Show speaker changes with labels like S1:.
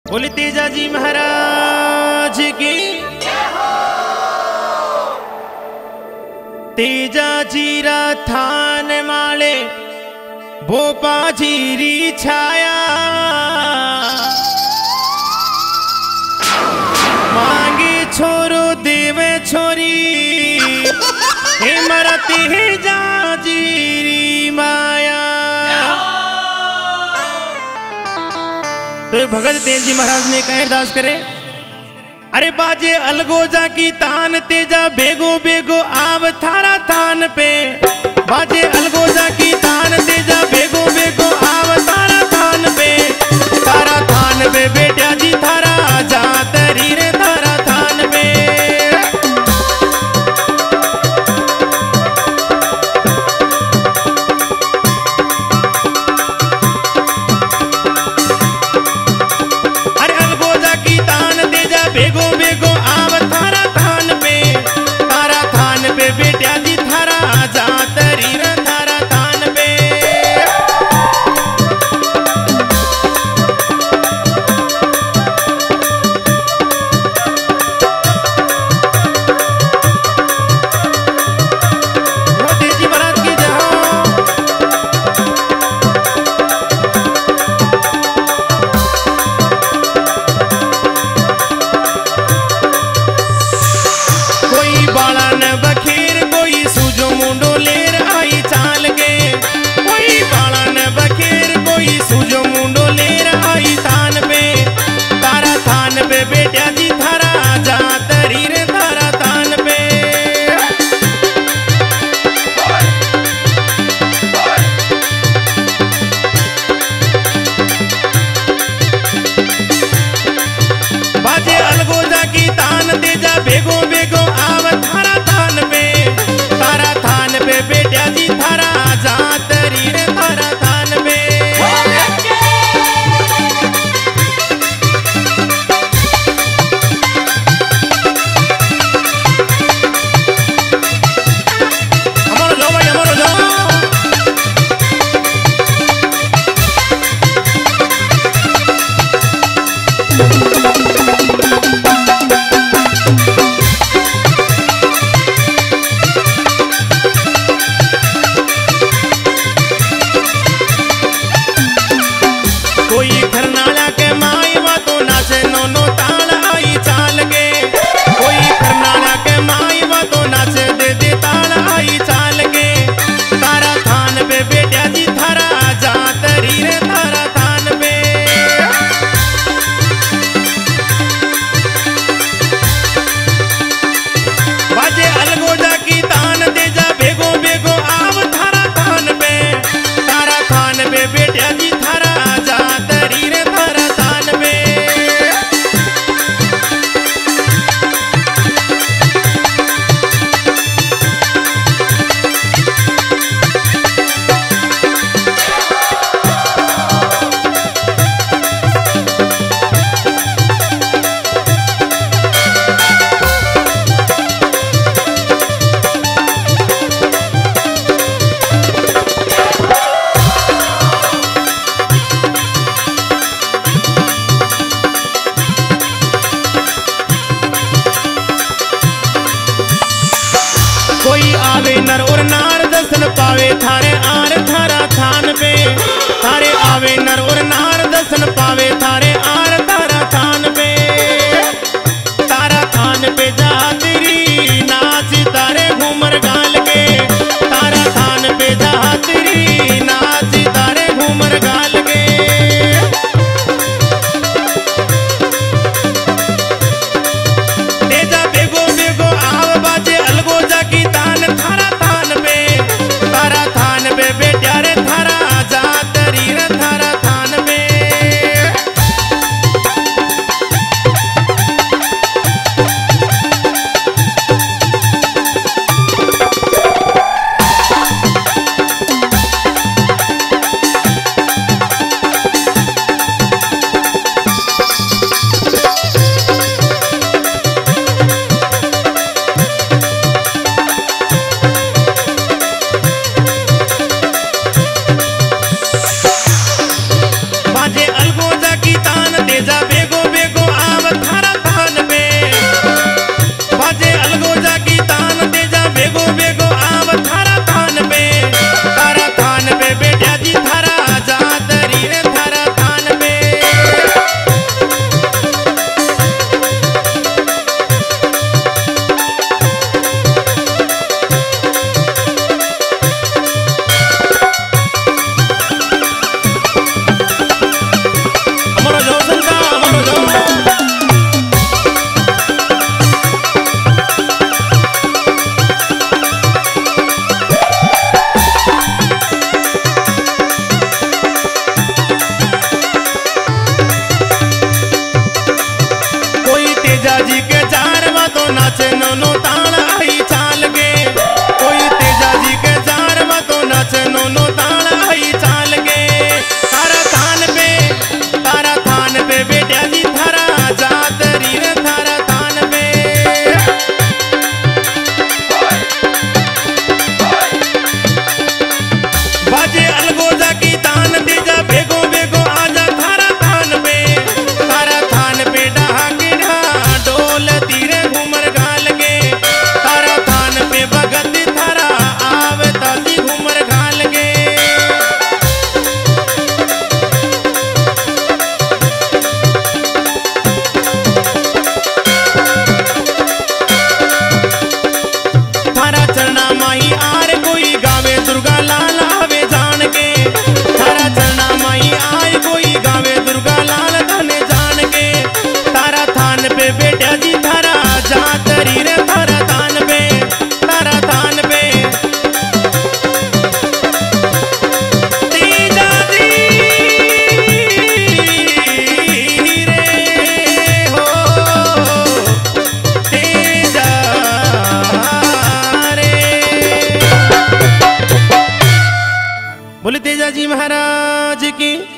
S1: बोले तेजा जी महाराज की। तेजा जीरा थान माले भोपा जीरी छाया मांगे छोरो देवे छोरी हिमरती जा जीरी माया। तो भगत तेजी महाराज ने कहे अरदास करे, अरे बाजे अलगोजा की तान तेजा बेगो बेगो आव थारा थान पे। बाजे अलगोजा की तान तेजा बेगो बेगो आव थारा थान पे। थारा थान पे बेटा जी थारा जा तरी रे थारा थान पे। अरे अलगोजा की तान तेजा बेगो बेगो आव थारा थान पे। थारा थान पे बेटा जी थारा जा तरी रे थारा थान पे। वो तेजी महाराज की जय हो। कोई बाला न बखेर कोई सूजो मुंडो लेर आई चाल के। कोई बाला न बखेर कोई सूजो मुंडो लेर आई थान पे। तारा थान पे बेटा जी थारा जा तरी रे थारा थान पे। बाजे अलगोजा की तान तेजा बेगो बेगो आव थारा थान पे। थारा थान पे बेटा जी थारा जा तरी रे थारा थान पे। हमारो जाओ भाई हमारो जाओ। कोई खरनाला के माईवा तो नाचे नोनो ताल आई चाल के। कोई खरनाला के माईवा तो नाचे दे दे ताल आई चाल के। तारा थान पे बेटा जी थारा जा तरी रे थारा थान पे। बाजे अलगोजा की तान तेजा बेगो बेगो आव थारा थान पे। तारा थान पे बेटा जी थारा जा तरी रे थारा थान पे। कोई आवे नर और नार दर्शन पावे थारे आर थारा थान पे। थारे आवे नर और नार दर्शन पावे थारे आर थारा थान पे। तारा थान पे जा तेरी नाच तारे घूमर गाल के। तारा थान पे जा तेरी नाच तारे घूमर गाल के। तेजा बेगो बेगो आव बाजे अलगोजा की तान थारा थान पे। तारा थान पे बेटा रे थारा जा तरी रे थारा थान पे। तेजा जी के जार वा तो नाचे नोनो ताल आई चाल के, कोई तेजा जी के जार वा तो नाचे नोनो ताल आई चाल के। तारा थान पे बेटिया जी थारा जात रीर थारा थान पे। बाजे अलगोजा की तान तेजा बेगो बेगो आजा थारा थान पे। थारा थान पे डहा की ढा डोल तीरे घूमर घाल के। थारा थान पे भगत थारा आवे ताजी घूमर घाल के। थारा चरना माही आर कोई गावे दुर्गा लाल आवे जान के। थारा चरना माही आर कोई गावे दुर्गा लाल धने जान के। तारा थान पे बेटा जी थारा जात रीर थारा थान पे। तारा थान पे तेजा जी रे हो तेजा रे। बोले तेजा जी महाराज की।